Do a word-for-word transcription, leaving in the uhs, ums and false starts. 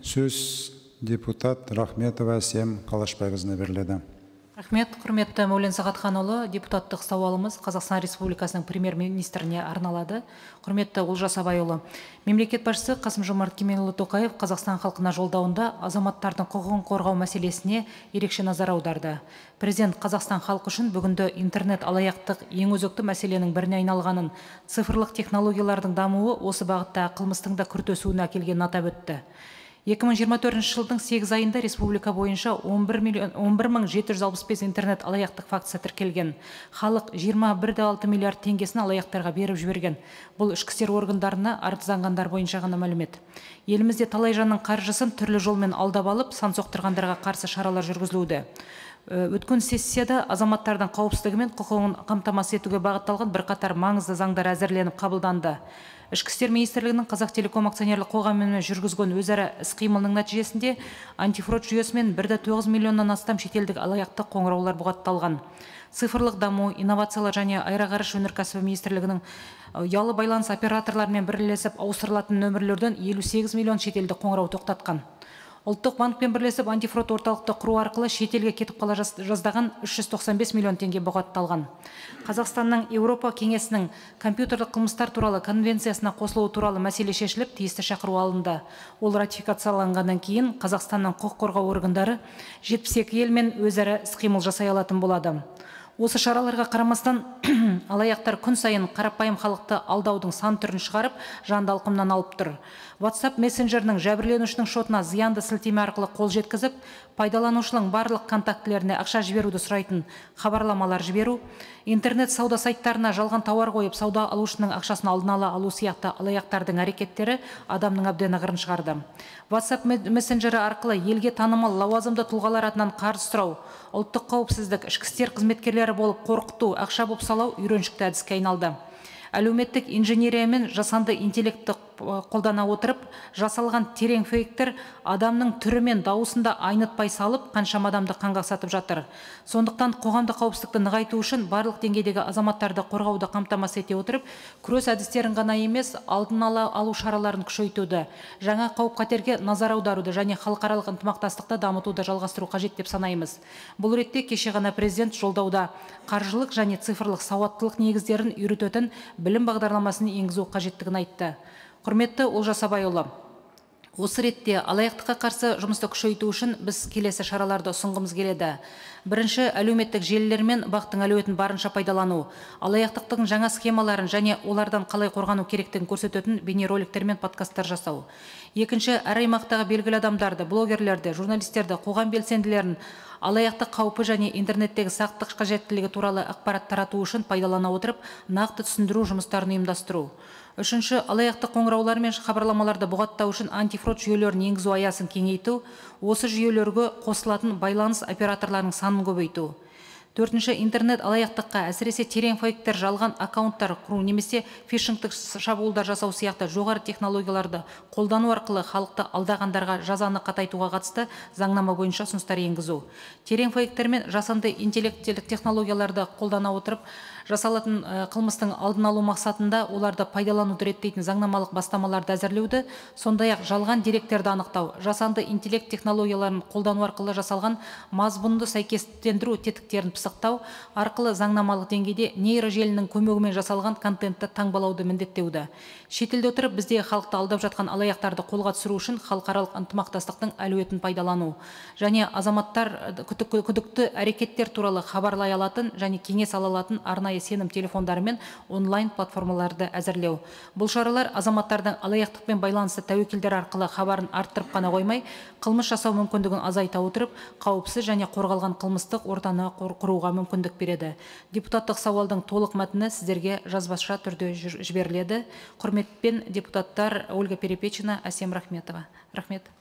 Сөз депутат Рахметова Әсем Қалашбайқызына беріледі. Рахмет, құрметті Мәулен Сағатханұлы, депутаттық сауалымыз Қазақстан Республикасының премьер-министріне арналады. Құрметті Олжас Абайұлы, мемлекет басшысы Қасым-Жомарт Кемелұлы Тоқаев Қазақстан халқына жолдауында азаматтардың құқығын қорғау мәселесіне ерекше назар аударды. Президент Қазақстан халқы үшін бүгінді интернет алаяқтық ең өзекті мәселенің біріне айналғанын, цифрлық технологиялардың дамуы осы бағытта қылмыстың да күрт өсуіне әкелгенін атап өтті. екі мың жиырма төртінші жылдың сегіз айында республика бойынша он бір мың жеті жүз алпыс бес интернет алаяқтық фактісі тіркелген. Халық жиырма бір де алты миллиард теңгесін алаяқтарға беріп жіберген. Бұл ішкі істер органдарына арызданғандар бойынша ғана мәлімет. Елімізде талай жанның қаржысын түрлі жолмен алдап алып, сан соқтырғандарға қарсы шаралар жүргізілуде. Өткен сессияда азаматтардың қауіпсіздігі мен құқығын қамтамасыз етуге бағытталған бірқатар маңызды заңдар әзірленіп қабылданды. Ішкі істер министрлігінің Қазақтелеком акционерлік қоғамымен жүргізген өзара іс-қимылының нәтижесінде антифрод жүйесімен бір де тоғыз миллионнан астам шетелдік алаяқтық қоңыраулар бұғатталған. Цифрлық даму, инновациялар және аэроғарыш өнеркәсібі министрлігінің ұялы байланыс операторларымен бірлесіп ауыстырылатын нөмірлерден елу сегіз миллион шетелдік қоңырау тоқтатқан. Ұлттық банкпен бірлесіп антифрод орталықты құру арқылы шетелге кетіп қала жаздаған үш жүз тоқсан бес миллион теңге бұғатталған. Қазақстанның Еуропа кеңесінің компьютерлік қылмыстар туралы конвенциясына қосылуы туралы мәселе шешіліп, тиісті шақыру алынды. Ол ратификацияланғаннан кейін Қазақстанның құқық қорғау органдары жетпіс екі елмен өзара іс-қимыл жасай алатын болады. Осы шараларға қарамастан алаяқтар күн сайын қарапайым халықты алдаудың сан түрін шығарып, жанды алқымнан алып тұр. WhatsApp мессенджерінің жәбірленушінің шотына зиянды сілтеме арқылы қол жеткізіп, пайдаланушының барлық контактілеріне ақша жіберуді сұрайтын хабарламалар жіберу, интернет сауда сайттарына жалған тауар қойып, сауда алушының ақшасын алдын ала алу сияқты алаяқтардың әрекеттері адамның әбден ығырын шығарды. WhatsApp мессенджері арқылы елге танымал лауазымды тұлғалар атынан қарыз сұрау, ұлттық қауіпсіздік, ішкі істер қызметкерлері болып қорқыту, ақша бопсалау үйреншікті әдіске айналды. Әлеуметтік инженерия мен жасанды интеллектті қолдана отырып, жасалған терең фейктер адамның түрі мен дауысында айнытпай салып, қаншама адамды қанға сатып жатыр. Сондықтан қоғамдық қауіпсіздікті нығайту үшін барлық деңгейдегі азаматтарды қорғауды қамтамасыз ете отырып, күрес әдістерін ғана емес, алдын ала алу шараларын күшейтуді, жаңа қауіп-қатерге назар аударуды және халықаралық ынтымақтастықты дамытуды жалғастыру қажет деп санаймыз. Бұл ретте кеше ғана президент жолдауда қаржылық және цифрлық сауаттылық негіздерін үйрететін білім бағдарламасын енгізу қажеттігін айтты. Құрметті Олжас Абайұлы, осы ретте алаяқтыққа қарсы жұмысты күшейту үшін біз келесі шараларды ұсынғымыз келеді. Бірінші, әлеуметтік желілер мен бақтың әлеуетін барынша пайдалану, алаяқтықтың жаңа схемаларын және олардан қалай қорғану керектігін көрсететін бейнероликтер мен подкасттар жасау. Екінші, әр аймақтағы белгілі адамдарды, блогерлерді, журналистерді, қоғам белсенділерін алаяқтық қаупі және интернеттегі сақтық қажеттілігі туралы ақпарат тарату үшін пайдалана отырып, нақты түсіндіру жұмыстарын ұйымдастыру. Үшінші, алаяқтық қоңыраулар мен хабарламаларды бұғаттау үшін антифрод жүйелерін енгізу аясын кеңейту, осы жүйелерге қосылатын байланыс операторларының санын көбейту. Төртінші, интернет алаяқтыққа, әсіресе терең фейктер, жалған аккаунттар құру немесе фишингтік шабуылдар жасау сияқты жоғары технологияларды қолдану арқылы халықты алдағандарға жазаны қатайтуға қатысты заңнама бойынша ұсыныстар енгізу. Терең фейктер мен жасанды интеллектілік технологияларды қолдана отырып, жасалатын қылмыстың алдын алу мақсатында оларды пайдалануды реттейтін заңнамалық бастамаларды әзірлеуді, сондай-ақ жалған деректерді анықтау, жасанды интеллект технологияларын қолдану арқылы жасалған мазмұнды сәйкестендіру тетіктерін пысықтау арқылы заңнамалық деңгейде нейрожелінің көмегімен жасалған контентті таңбалауды міндеттеуді. Шетелде отырып бізде халықты алдап жатқан алаяқтарды қолға түсіру үшін халықаралық ынтымақтастықтың әлеуетін пайдалану және азаматтар күдікті әрекеттер туралы хабарлай алатын және кеңес ала алатын арнайы сенім телефондары мен онлайн платформаларды әзірлеу. Бұл шаралар азаматтардың алаяқтықпен байланысты тәуекелдер арқылы хабарын арттырып қана қоймай, қылмыс жасау мүмкіндігін азайта отырып, қауіпсіз және қорғалған қылмыстық ортаны құруға мүмкіндік береді. Депутаттық сауалдың толық мәтіні сіздерге жазбаша түрде жіберіледі. Құрметпен депутаттар Ольга Перепечина, Әсем Рахметова. Рахмет.